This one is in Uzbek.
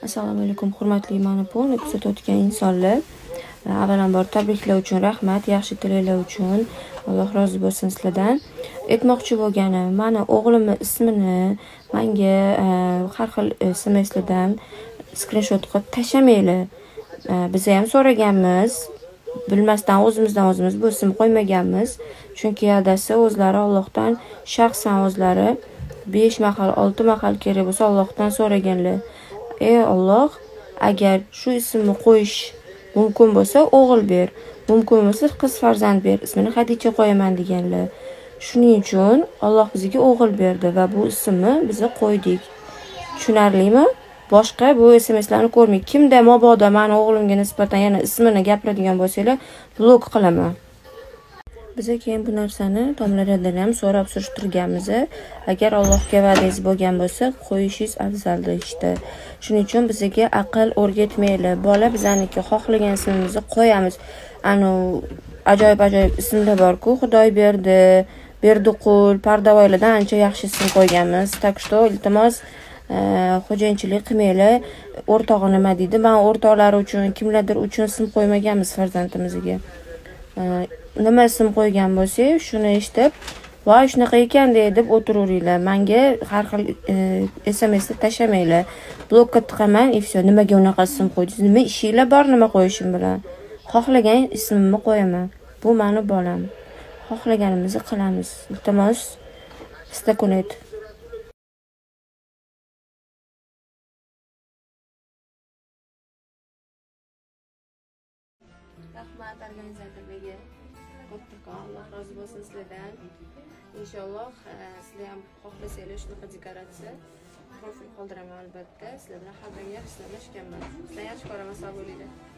Assalomu alaykum, hurmatli Manipul kuzatayotgan insonlar. Avvalambor tabriklar uchun rahmat, yaxshi tilaklar uchun. Alloh rozi bo'lsin sizlardan. Aytmoqchi bo'lganim, mani o'g'limni ismini menga har xil SMSlardan skrinshot qilib tashamanglar. Biz ham so'raganmiz. Bilmasdan o'zimizdan bu ism qo'ymaganmiz. Chunki adasi o'zlari Allohdan shaxsan o'zlari 5 mahal, 6 mahal kerak bo'lsa Allohdan so'raganlar. Ey Alloh, agar shu ismni qo'yish mumkin bo'lsa o'g'il ber, mumkin bo'lsa qiz farzand ber, ismini Xadicha qo'yaman deganlar. Shuning uchun Alloh bizga o'g'il berdi va bu ismni biz qo'ydik. Tushunarlimi? Boshqa bu SMSlarni ko'rmang. Kimda mabodo meni o'g'limga nisbatan yana ismini gapiradigan bo'lsanglar, blok qilaman. Biz keyin bu narsani domlalardan ham so'rab surishtirganmiz. Agar Allohga va'dangiz bo'lgan bo'lsa, qo'yishingiz afzaldir işte. Shuning uchun bizga aql o'rgatmaylar. Bola bizaniki xohlagan ismimizni qo'yamiz. Ajoyib ismlar bor-ku, Xudoy berdi, Berdiqul, Pardavoylardan ancha yaxshi ism qo'yganmiz. Tak что, iltimos xo'jayinchilik qilmanglar. O'rtog'i nima deydi? Men o'rtoqlari uchun, kimlardir uchun ism qo'ymaganmiz farzandimizga. Nima ism qo'ygan bo'lsak, shuni eshitib, "Voy, shunaqa ekan" deb o'tiraveringlar. Menga har xil SMSni tashamanglar. Blokka tiqaman, и все. Nimaga unaqa ism qo'ydingiz? Nima ishinglar bor, nima qo'yishim bilan? Xohlagan ismimni qo'yaman. Bu meni bolam. Xohlaganimizni qilamiz. Iltimos, stakunet. Rahmat organizatorlarga. Alloh rozi bo'lsin sizlardan. Inshaalloh sizlar ham xohlasanglar shunaqa dekoratsiya profil qoldiraman albatta. Sizlar bilan har doim yaxshi ishlashganman. Sizlar yaxshi ko'raman, sog' bo'linglar.